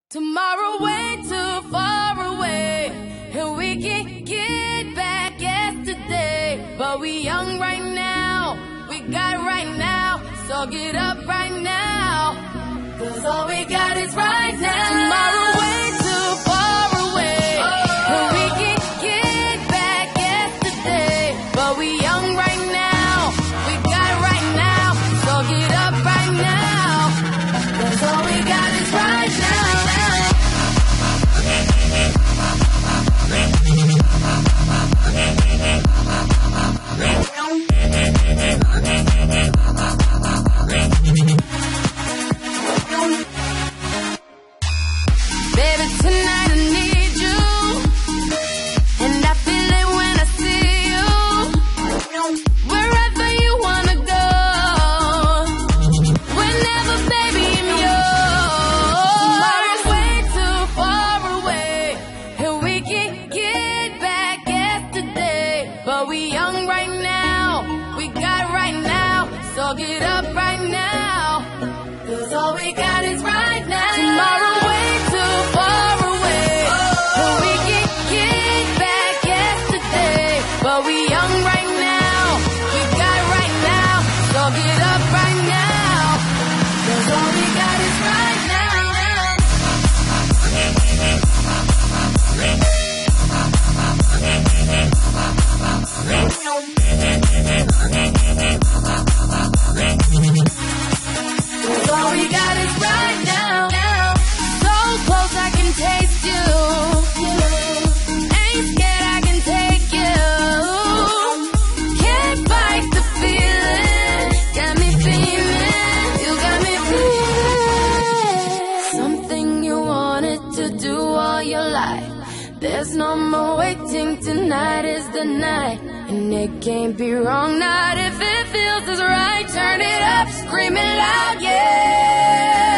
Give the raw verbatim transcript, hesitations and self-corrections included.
Tomorrow way too far away, and we can get back yesterday. But we young right now, we got right now, so get up right now, 'cause all we got is right now. Tomorrow way too far away, and we can get back yesterday. But we young right now, we got right now, so get up right now, 'cause all we got is right now. Baby, tonight I need you, and I feel it when I see you. Wherever you wanna go, whenever, baby, I'm yours. Tomorrow's way too far away, and we can get back yesterday. But we young right now, we got right now, so get up right now, 'cause all we got is right now. Tomorrow way too far away, and we can get back yesterday. But we young right now, we got right now, so get up right now, 'cause all we got is right now. All we got is right now. So close I can taste you. Ain't scared I can take you. Can't fight the feeling. Got me feeling. You got me feeling. Something you wanted to do all your life. There's no more waiting. Tonight is the night, and it can't be wrong. Not if it feels as right. Turn it up, scream it loud, yeah.